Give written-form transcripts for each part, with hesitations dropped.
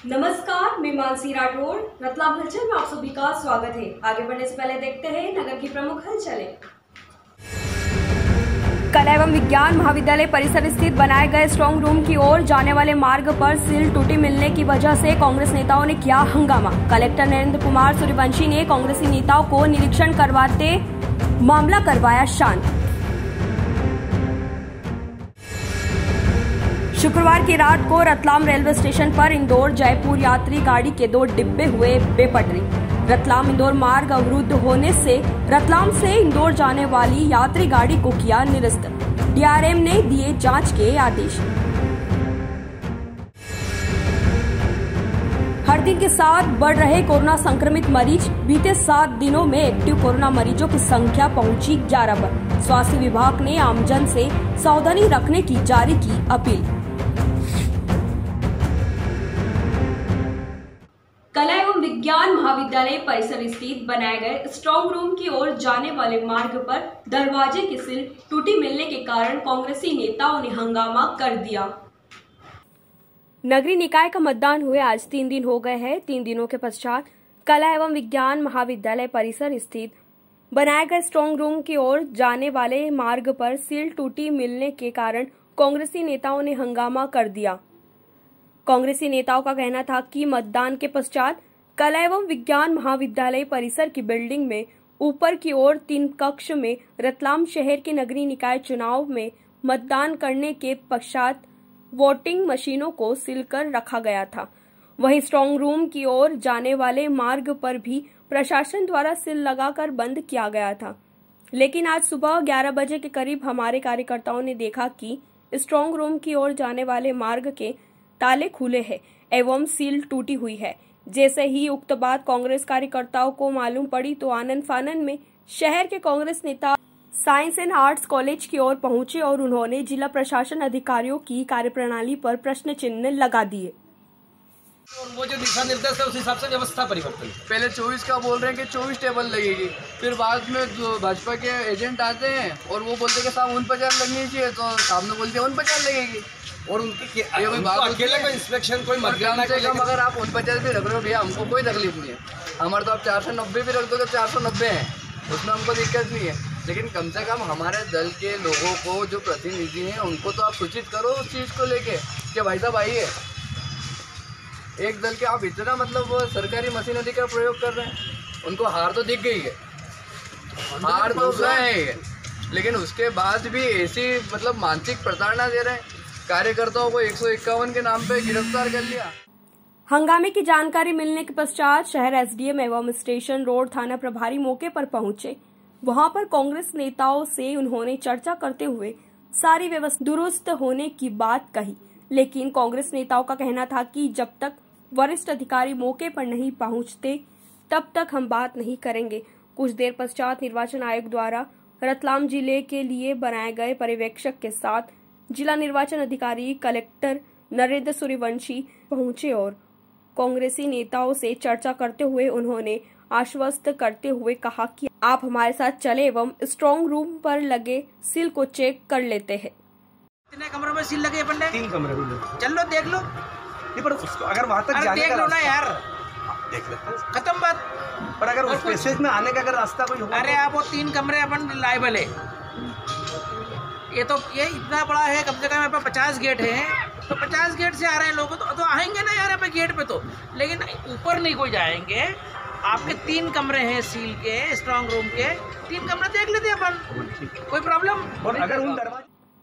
नमस्कार, मैं मानसी राठौड़। रतलाम हलचल में आप सभी का स्वागत है। आगे बढ़ने से पहले देखते हैं नगर की प्रमुख हलचलें। कला एवं विज्ञान महाविद्यालय परिसर स्थित बनाए गए स्ट्रांग रूम की ओर जाने वाले मार्ग पर सील टूटी मिलने की वजह से कांग्रेस नेताओं ने किया हंगामा। कलेक्टर नरेंद्र कुमार सूर्यवंशी ने कांग्रेसी नेताओं को निरीक्षण करवाते मामला करवाया शांत। शुक्रवार की रात को रतलाम रेलवे स्टेशन पर इंदौर जयपुर यात्री गाड़ी के 2 डिब्बे हुए बेपटरी। रतलाम इंदौर मार्ग अवरुद्ध होने से रतलाम से इंदौर जाने वाली यात्री गाड़ी को किया निरस्त। डीआरएम ने दिए जांच के आदेश। हर दिन के साथ बढ़ रहे कोरोना संक्रमित मरीज। बीते 7 दिनों में एक्टिव कोरोना मरीजों की संख्या पहुंची 11 पर। स्वास्थ्य विभाग ने आमजन से सावधानी रखने की जारी की अपील। कला एवं विज्ञान महाविद्यालय परिसर स्थित बनाए गए स्ट्रांग रूम की ओर जाने वाले मार्ग पर दरवाजे की सील टूटी मिलने के कारण कांग्रेसी नेताओं ने हंगामा कर दिया। नगरीय निकाय का मतदान हुए आज 3 दिन हो गए हैं। 3 दिनों के पश्चात कला एवं विज्ञान महाविद्यालय परिसर स्थित बनाए गए स्ट्रांग रूम की ओर जाने वाले मार्ग पर सील टूटी मिलने के कारण कांग्रेसी नेताओं ने हंगामा कर दिया। कांग्रेसी नेताओं का कहना था कि मतदान के पश्चात कला एवं विज्ञान महाविद्यालय परिसर की बिल्डिंग में ऊपर की ओर 3 कक्ष में रतलाम शहर के नगरीय निकाय चुनाव में मतदान करने के पश्चात वोटिंग मशीनों को सील कर रखा गया था। वहीं स्ट्रांग रूम की ओर जाने वाले मार्ग पर भी प्रशासन द्वारा सील लगाकर बंद किया गया था। लेकिन आज सुबह 11 बजे के करीब हमारे कार्यकर्ताओं ने देखा कि स्ट्रांग रूम की ओर जाने वाले मार्ग के ताले खुले हैं एवं सील टूटी हुई है। जैसे ही उक्त बात कांग्रेस कार्यकर्ताओं को मालूम पड़ी तो आनन फानन में शहर के कांग्रेस नेता साइंस एंड आर्ट्स कॉलेज की ओर पहुंचे और उन्होंने जिला प्रशासन अधिकारियों की कार्यप्रणाली पर प्रश्न चिन्ह लगा दिए। और वो जो दिशा निर्देश है उस हिसाब से व्यवस्था परिवर्तन। पहले 24 का बोल रहे हैं कि 24 टेबल लगेगी, फिर बाद में जो भाजपा के एजेंट आते हैं और वो बोलते हैं कि साहब 49 लगनी चाहिए, तो सामने बोलते हैं 49 लगेगी। और उनकी ये कोई बात अकेले कोई इंस्पेक्शन कोई मतदान से कम अगर आप 49 भी रख रहे हो भैया, हमको कोई तकलीफ नहीं है। हमारे तो आप 490 भी रख दो तो 490 हैं, उसमें हमको दिक्कत नहीं है। लेकिन कम से कम हमारे दल के लोगों को जो प्रतिनिधि हैं उनको तो आप सूचित करो उस चीज़ को लेके कि भाई साहब आइए। एक दल के आप इतना मतलब सरकारी मशीनरी का प्रयोग कर रहे हैं, उनको हार तो दिख गई है, हार तो गए, लेकिन उसके बाद भी ऐसी मतलब मानसिक प्रताड़ना दे रहे हैं। कार्यकर्ताओं को 151 के नाम पे गिरफ्तार कर लिया। हंगामे की जानकारी मिलने के पश्चात शहर एसडीएम एवं स्टेशन रोड थाना प्रभारी मौके पर पहुंचे। वहां पर कांग्रेस नेताओं से उन्होंने चर्चा करते हुए सारी व्यवस्था दुरुस्त होने की बात कही। लेकिन कांग्रेस नेताओं का कहना था कि जब तक वरिष्ठ अधिकारी मौके पर नहीं पहुंचते तब तक हम बात नहीं करेंगे। कुछ देर पश्चात निर्वाचन आयोग द्वारा रतलाम जिले के लिए बनाए गए पर्यवेक्षक के साथ जिला निर्वाचन अधिकारी कलेक्टर नरेंद्र सूर्यवंशी पहुंचे और कांग्रेसी नेताओं से चर्चा करते हुए उन्होंने आश्वस्त करते हुए कहा कि आप हमारे साथ चले एवं स्ट्रांग रूम पर लगे सील को चेक कर लेते हैं। कितने कमरों में सील लगे पंडित? 3 कमरे में। चल लो देख लो। नहीं पर उसको अगर वहाँ तक जाने देख का लो ना यार, देख लेते हैं। खत्म बात। पर अगर उस पैसेज में आने का अगर रास्ता कोई होगा, अरे आप वो 3 कमरे अपन लाइबल है। ये इतना बड़ा है, कम से कम यहाँ पे 50 गेट है, तो 50 गेट से आ रहे हैं लोग तो आएंगे ना यार यहाँ पे गेट पे तो। लेकिन ऊपर नहीं कोई जाएंगे। आपके 3 कमरे हैं सील के स्ट्रांग रूम के, 3 कमरे देख लेते अपन, कोई प्रॉब्लम। और अगर उन दरवाजे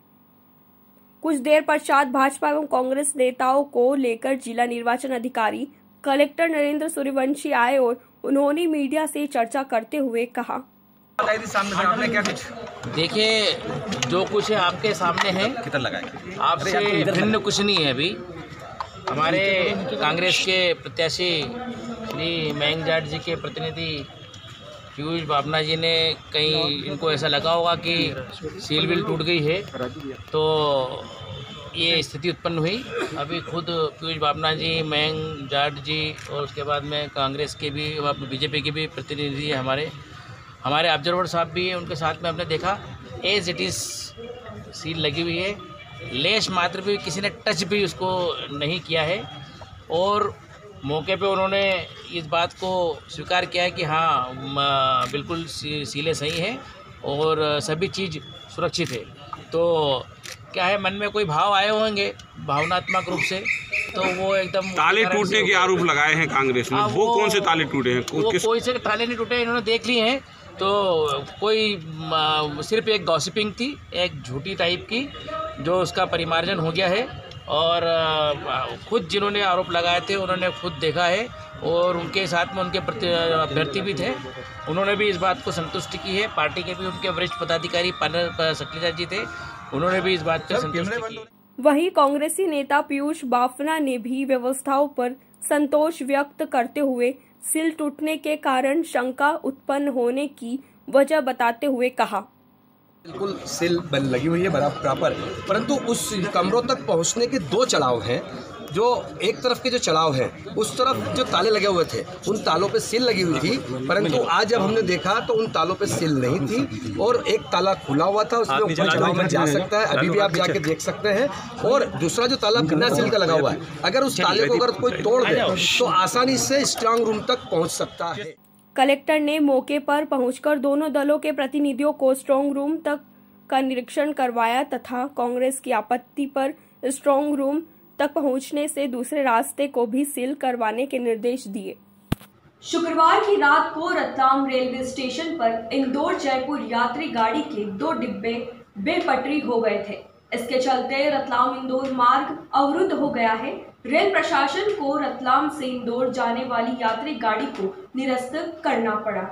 कुछ देर पश्चात भाजपा एवं कांग्रेस नेताओं को लेकर जिला निर्वाचन अधिकारी कलेक्टर नरेंद्र सूर्यवंशी आए और उन्होंने मीडिया से चर्चा करते हुए कहा, सामने क्या कुछ देखिए, जो कुछ है आपके सामने है, कितना लगाएंगे आपसे भिन्न कुछ नहीं है। अभी हमारे कांग्रेस के प्रत्याशी श्री मयंक जाट जी के प्रतिनिधि पीयूष बाबना जी ने कहीं इनको ऐसा लगा होगा कि सील विल टूट गई है, तो ये स्थिति उत्पन्न हुई। अभी खुद पीयूष बाबना जी, मयंक जाट जी और उसके बाद में कांग्रेस के भी, बीजेपी के भी प्रतिनिधि हमारे ऑब्जर्वर साहब भी हैं, उनके साथ में हमने देखा एज इट इज़ सील लगी हुई है। लेश मात्र भी किसी ने टच भी उसको नहीं किया है। और मौके पे उन्होंने इस बात को स्वीकार किया है कि हाँ बिल्कुल सीलें सही हैं और सभी चीज़ सुरक्षित है। तो क्या है, मन में कोई भाव आए होंगे भावनात्मक रूप से, तो वो एकदम ताले टूटने के आरोप लगाए हैं कांग्रेस ने। वो कौन से ताले टूटे हैं? कोई से ताले नहीं टूटे, इन्होंने देख लिए हैं। तो कोई सिर्फ एक गॉसिपिंग थी, एक झूठी टाइप की, जो उसका परिमार्जन हो गया है। और खुद जिन्होंने आरोप लगाए थे उन्होंने खुद देखा है और उनके साथ में उनके अभ्यर्थी भी थे, उन्होंने भी इस बात को संतुष्टि की है। पार्टी के भी उनके वरिष्ठ पदाधिकारी सकलेजा जी थे, उन्होंने भी इस बात पर संतुष्टि की। वहीं कांग्रेसी नेता पीयूष बाफना ने भी व्यवस्थाओं पर संतोष व्यक्त करते हुए सील टूटने के कारण शंका उत्पन्न होने की वजह बताते हुए कहा, बिल्कुल सील लगी हुई है बराबर, परंतु उस कमरों तक पहुंचने के दो चढ़ाव हैं। जो एक तरफ के जो चढ़ाव है उस तरफ जो ताले लगे हुए थे उन तालों पे सील लगी हुई थी, परंतु आज जब हमने देखा तो उन तालों पे सील नहीं थी और एक ताला खुला हुआ था, उसके ऊपर चढ़ाव में जा सकता है, अभी भी आप जाके देख सकते हैं। और दूसरा जो ताला बिना सील का लगा हुआ है, अगर उस ताले को अगर कोई तोड़ दे तो आसानी से स्ट्रांग रूम तक पहुँच सकता है। कलेक्टर ने मौके पर पहुंचकर दोनों दलों के प्रतिनिधियों को स्ट्रांग रूम तक का निरीक्षण करवाया तथा कांग्रेस की आपत्ति पर स्ट्रांग रूम तक पहुंचने से दूसरे रास्ते को भी सील करवाने के निर्देश दिए। शुक्रवार की रात को रतलाम रेलवे स्टेशन पर इंदौर जयपुर यात्री गाड़ी के 2 डिब्बे बेपटरी हो गए थे। इसके चलते रतलाम इंदौर मार्ग अवरुद्ध हो गया है। रेल प्रशासन को रतलाम से इंदौर जाने वाली यात्री गाड़ी को निरस्त करना पड़ा।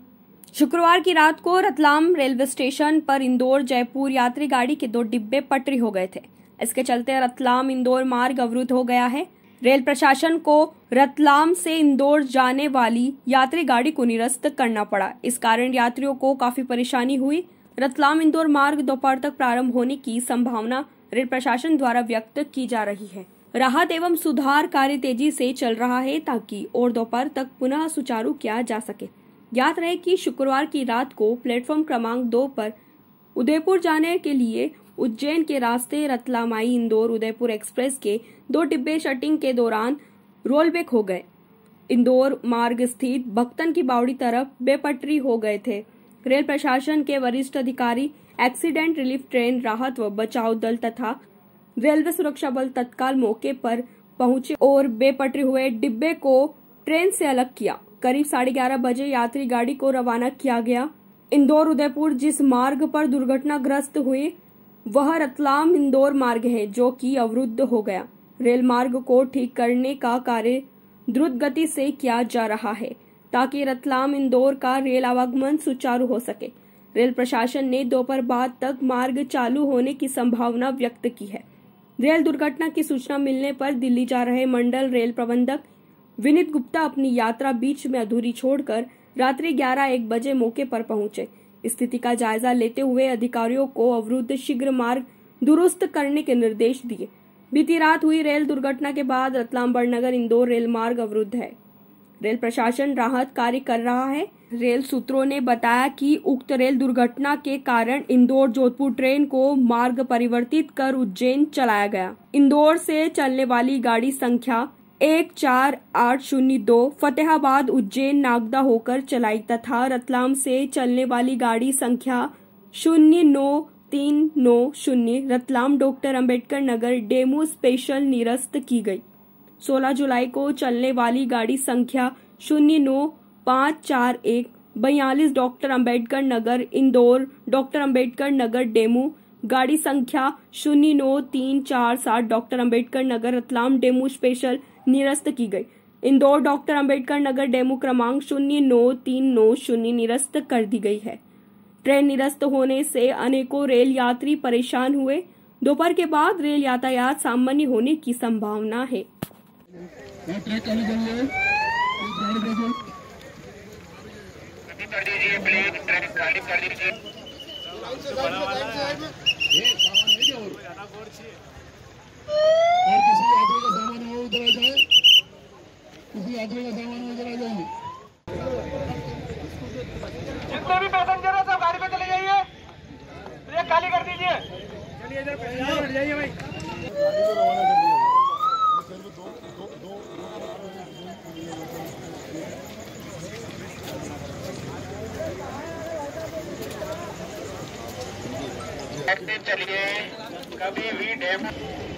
शुक्रवार की रात को रतलाम रेलवे स्टेशन पर इंदौर जयपुर यात्री गाड़ी के 2 डिब्बे पटरी हो गए थे। इसके चलते रतलाम इंदौर मार्ग अवरुद्ध हो गया है। रेल प्रशासन को रतलाम से इंदौर जाने वाली यात्री गाड़ी को निरस्त करना पड़ा। इस कारण यात्रियों को काफी परेशानी हुई। रतलाम इंदौर मार्ग दोपहर तक प्रारंभ होने की संभावना रेल प्रशासन द्वारा व्यक्त की जा रही है। राहत एवं सुधार कार्य तेजी से चल रहा है ताकि और दोपहर तक पुनः सुचारू किया जा सके। याद रहे कि शुक्रवार की रात को प्लेटफॉर्म क्रमांक 2 पर उदयपुर जाने के लिए उज्जैन के रास्ते रतलामाई इंदौर उदयपुर एक्सप्रेस के 2 डिब्बे शटिंग के दौरान रोलबैक हो गए। इंदौर मार्ग स्थित भक्तन की बावड़ी तरफ बेपटरी हो गए थे। रेल प्रशासन के वरिष्ठ अधिकारी, एक्सीडेंट रिलीफ ट्रेन, राहत व बचाव दल तथा रेलवे सुरक्षा बल तत्काल मौके पर पहुंचे और बेपटरी हुए डिब्बे को ट्रेन से अलग किया। करीब 11:30 बजे यात्री गाड़ी को रवाना किया गया। इंदौर उदयपुर जिस मार्ग पर दुर्घटनाग्रस्त हुए वह रतलाम इंदौर मार्ग है जो कि अवरुद्ध हो गया। रेल मार्ग को ठीक करने का कार्य द्रुत गति से किया जा रहा है ताकि रतलाम इंदौर का रेल आवागमन सुचारू हो सके। रेल प्रशासन ने दोपहर बाद तक मार्ग चालू होने की संभावना व्यक्त की है। रेल दुर्घटना की सूचना मिलने पर दिल्ली जा रहे मंडल रेल प्रबंधक विनीत गुप्ता अपनी यात्रा बीच में अधूरी छोड़कर रात्रि 11-1 बजे मौके पर पहुंचे। स्थिति का जायजा लेते हुए अधिकारियों को अवरुद्ध शीघ्र मार्ग दुरुस्त करने के निर्देश दिए। बीती रात हुई रेल दुर्घटना के बाद रतलाम बड़नगर इंदौर रेल मार्ग अवरुद्ध है। रेल प्रशासन राहत कार्य कर रहा है। रेल सूत्रों ने बताया कि उक्त रेल दुर्घटना के कारण इंदौर जोधपुर ट्रेन को मार्ग परिवर्तित कर उज्जैन चलाया गया। इंदौर से चलने वाली गाड़ी संख्या 14802 फतेहाबाद उज्जैन नागदा होकर चलाई तथा रतलाम से चलने वाली गाड़ी संख्या 09390 Ratlam doctor Ambedkar Nagar DEMU special निरस्त की गई। 16 जुलाई को चलने वाली गाड़ी संख्या 09541 42 doctor Ambedkar Nagar Indore doctor Ambedkar Nagar DEMU, गाड़ी संख्या 09347 doctor Ambedkar Nagar Ratlam DEMU special निरस्त की गई। इंदौर डॉक्टर अंबेडकर नगर डेमू क्रमांक 09390 निरस्त कर दी गई है। ट्रेन निरस्त होने से अनेकों रेल यात्री परेशान हुए। दोपहर के बाद रेल यातायात सामान्य होने की संभावना है। जितने भी पैसेंजर है सब गाड़ी पे चले जाइए, ये खाली कर दीजिए। चलिए इधर जाइए भाई। बढ़ते चलिए, कभी भी डेमो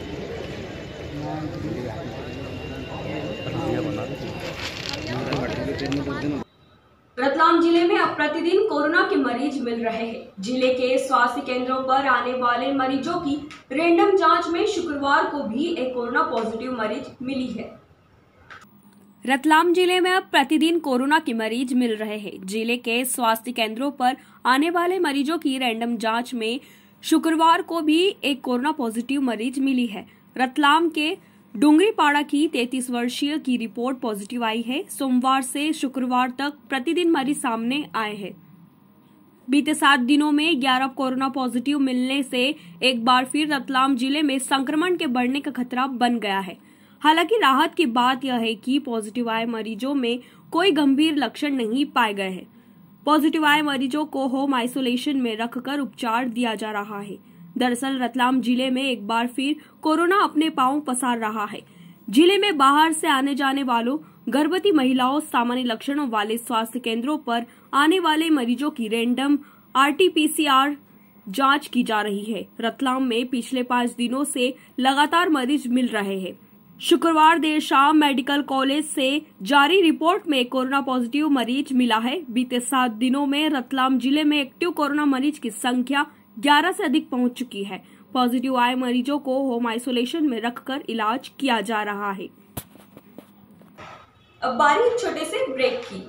रतलाम जिले में अब प्रतिदिन कोरोना के मरीज मिल रहे हैं। जिले के स्वास्थ्य केंद्रों पर आने वाले मरीजों की रैंडम जांच में शुक्रवार को भी एक कोरोना पॉजिटिव मरीज मिली है। रतलाम जिले में अब प्रतिदिन कोरोना के मरीज मिल रहे हैं। जिले के स्वास्थ्य केंद्रों पर आने वाले मरीजों की रैंडम जांच में शुक्रवार को भी एक कोरोना पॉजिटिव मरीज मिली है। रतलाम के डुंगरीपाड़ा की 33 वर्षीय की रिपोर्ट पॉजिटिव आई है। सोमवार से शुक्रवार तक प्रतिदिन मरीज सामने आए हैं। बीते 7 दिनों में 11 कोरोना पॉजिटिव मिलने से एक बार फिर रतलाम जिले में संक्रमण के बढ़ने का खतरा बन गया है। हालांकि राहत की बात यह है कि पॉजिटिव आए मरीजों में कोई गंभीर लक्षण नहीं पाए गए हैं। पॉजिटिव आए मरीजों को होम आइसोलेशन में रखकर उपचार दिया जा रहा है। दरअसल रतलाम जिले में एक बार फिर कोरोना अपने पांव पसार रहा है। जिले में बाहर से आने जाने वालों, गर्भवती महिलाओं, सामान्य लक्षणों वाले स्वास्थ्य केंद्रों पर आने वाले मरीजों की रैंडम RT-PCR जांच की जा रही है। रतलाम में पिछले 5 दिनों से लगातार मरीज मिल रहे हैं। शुक्रवार देर शाम मेडिकल कॉलेज से जारी रिपोर्ट में कोरोना पॉजिटिव मरीज मिला है। बीते 7 दिनों में रतलाम जिले में एक्टिव कोरोना मरीज की संख्या 11 से अधिक पहुंच चुकी है। पॉजिटिव आए मरीजों को होम आइसोलेशन में रखकर इलाज किया जा रहा है। अब बारी एक छोटे से ब्रेक की।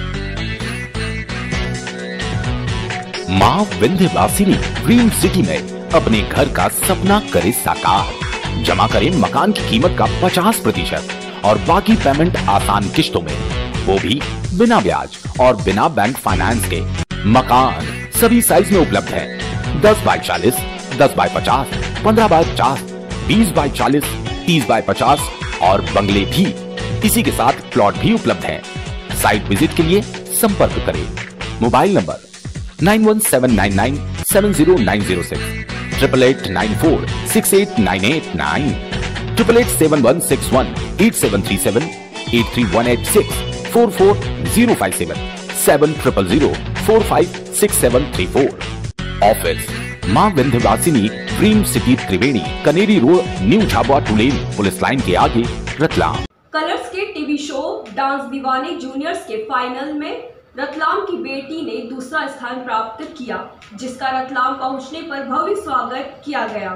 माँ विंध्यवासिनी ड्रीम सिटी में अपने घर का सपना करे साकार। जमा करें मकान की कीमत का 50% और बाकी पेमेंट आसान किश्तों में, वो भी बिना ब्याज और बिना बैंक फाइनेंस के। मकान सभी साइज में उपलब्ध है। 10 by 40, 10 by 50, 15 by 50, 20 by 40, 30 by 50 और बंगले भी। इसी के साथ प्लॉट भी उपलब्ध है। साइट विजिट के लिए संपर्क करें। Mobile number 9179970906, 8889468989, 8871618737, 83186, 44057, 7000456734। Office Maa Vindhyavasini dream city Triveni, Kaneri road, new Jhabua two lane, police line के आगे, रतलाम। कलर्स के TV show dance Deewane juniors के फाइनल में रतलाम की बेटी ने दूसरा स्थान प्राप्त किया, जिसका रतलाम पहुंचने पर भव्य स्वागत किया गया।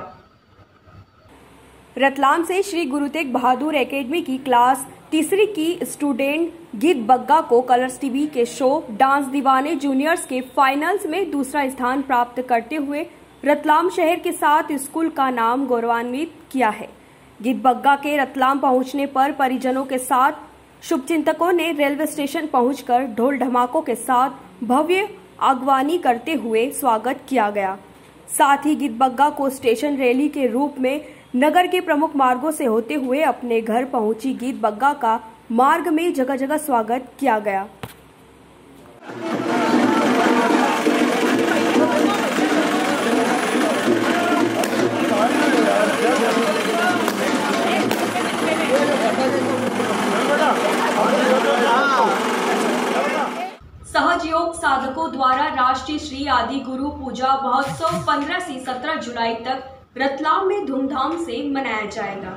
रतलाम से श्री गुरु तेग बहादुर एकेडमी की क्लास 3री की स्टूडेंट गीत बग्गा को कलर्स टीवी के शो डांस दीवाने जूनियर्स के फाइनल्स में दूसरा स्थान प्राप्त करते हुए रतलाम शहर के साथ स्कूल का नाम गौरवान्वित किया है। गीत बग्गा के रतलाम पहुंचने पर परिजनों के साथ शुभचिंतकों ने रेलवे स्टेशन पहुंचकर ढोल ढमाकों के साथ भव्य अगवानी करते हुए स्वागत किया गया। साथ ही गीत बग्गा को स्टेशन रैली के रूप में नगर के प्रमुख मार्गों से होते हुए अपने घर पहुंची गीत बग्गा का मार्ग में जगह जगह स्वागत किया गया। सहयोग साधकों द्वारा राष्ट्रीय श्री आदि गुरु पूजा महोत्सव 15 से 17 जुलाई तक रतलाम में धूमधाम से मनाया जाएगा।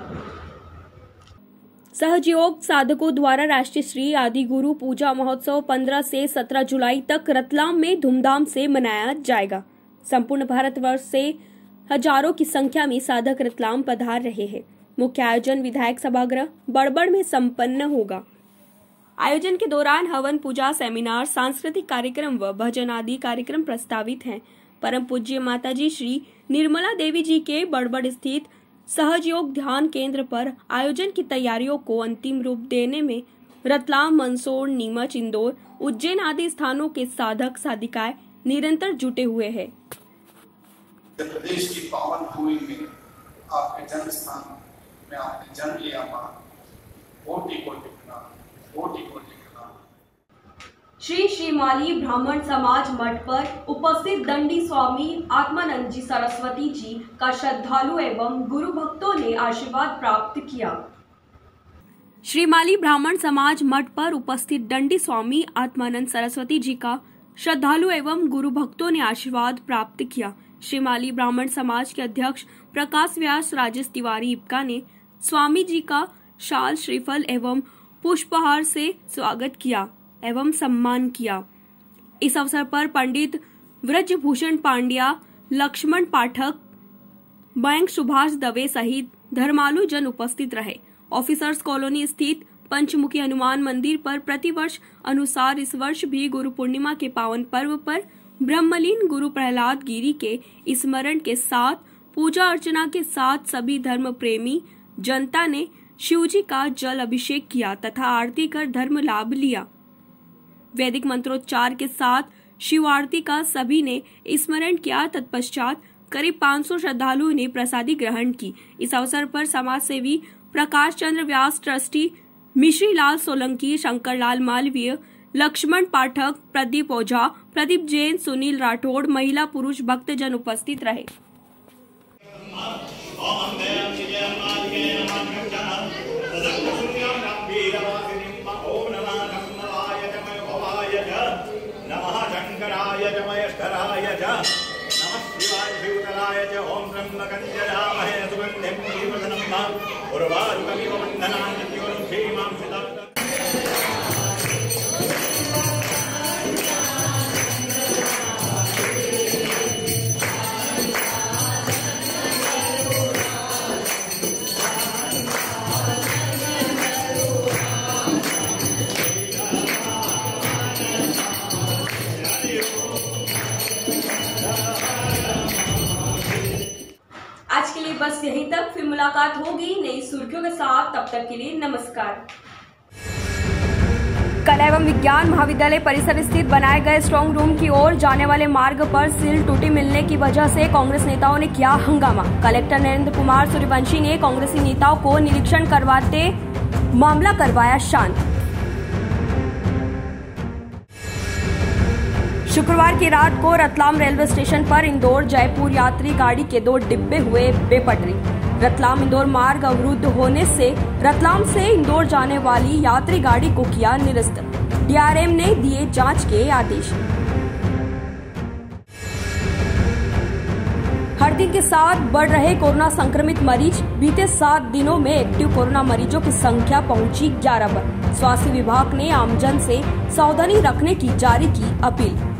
सहयोग साधकों द्वारा राष्ट्रीय श्री आदि गुरु पूजा महोत्सव 15 से 17 जुलाई तक रतलाम में धूमधाम से मनाया जाएगा। संपूर्ण भारतवर्ष से हजारों की संख्या में साधक रतलाम पधार रहे हैं। मुख्य आयोजन विधायक सभागृह बड़बड़ में संपन्न होगा। आयोजन के दौरान हवन, पूजा, सेमिनार, सांस्कृतिक कार्यक्रम व भजन आदि कार्यक्रम प्रस्तावित हैं। परम पूज्य माताजी श्री निर्मला देवी जी के बड़बड़ स्थित सहयोग ध्यान केंद्र पर आयोजन की तैयारियों को अंतिम रूप देने में रतलाम, मंदसौर, नीमच, इंदौर, उज्जैन आदि स्थानों के साधक साधिकाएं निरंतर जुटे हुए हैं। प्रदेश की पावन भूमि में आपके जन्म स्थान में आपने जन्म लिया। कोटि कोटि प्रणाम, कोटि कोटि प्रणाम। श्री श्रीमाली ब्राह्मण समाज मठ पर उपस्थित दंडी स्वामी आत्मानंद जी सरस्वती जी का श्रद्धालु एवं गुरु भक्तों ने आशीर्वाद प्राप्त किया। श्रीमाली ब्राह्मण समाज मठ पर उपस्थित दंडी स्वामी आत्मानंद सरस्वती जी का श्रद्धालु एवं गुरु भक्तों ने आशीर्वाद प्राप्त किया। श्रीमाली ब्राह्मण समाज के अध्यक्ष प्रकाश व्यास राजेश तिवारी इब्का ने स्वामी जी का शाल, श्रीफल एवं पुष्पहार से स्वागत किया एवं सम्मान किया। इस अवसर पर पंडित व्रजभूषण पांड्या, लक्ष्मण पाठक, बैंक सुभाष दवे सहित धर्मालु जन उपस्थित रहे। ऑफिसर्स कॉलोनी स्थित पंचमुखी हनुमान मंदिर पर प्रतिवर्ष अनुसार इस वर्ष भी गुरु पूर्णिमा के पावन पर्व पर ब्रह्मलीन गुरु प्रहलाद गिरी के स्मरण के साथ पूजा अर्चना के साथ सभी धर्म प्रेमी जनता ने शिवजी का जल अभिषेक किया तथा आरती कर धर्म लाभ लिया। वैदिक मंत्रोच्चार के साथ शिव आरती का सभी ने स्मरण किया। तत्पश्चात करीब 500 श्रद्धालुओं ने प्रसादी ग्रहण की। इस अवसर पर समाज सेवी प्रकाश चंद्र व्यास, ट्रस्टी मिश्री लाल सोलंकी, शंकर लाल मालवीय, लक्ष्मण पाठक, प्रदीप ओझा, प्रदीप जैन, सुनील राठौड़, महिला पुरुष भक्तजन उपस्थित रहे। आज के लिए बस यहीं तक, फिर मुलाकात होगी नई सुर्खियों के साथ। तब तक के लिए नमस्कार। कला एवं विज्ञान महाविद्यालय परिसर स्थित बनाए गए स्ट्रांग रूम की ओर जाने वाले मार्ग पर सील टूटी मिलने की वजह से कांग्रेस नेताओं ने किया हंगामा। कलेक्टर नरेंद्र कुमार सूर्यवंशी ने कांग्रेसी नेताओं को निरीक्षण करवाते मामला करवाया शांत। शुक्रवार की रात को रतलाम रेलवे स्टेशन पर इंदौर जयपुर यात्री गाड़ी के 2 डिब्बे हुए बेपटरी। रतलाम इंदौर मार्ग अवरुद्ध होने से रतलाम से इंदौर जाने वाली यात्री गाड़ी को किया निरस्त। डीआरएम ने दिए जांच के आदेश। हर दिन के साथ बढ़ रहे कोरोना संक्रमित मरीज। बीते 7 दिनों में एक्टिव कोरोना मरीजों की संख्या पहुंची 11 पर। स्वास्थ्य विभाग ने आमजन से सावधानी रखने की जारी की अपील।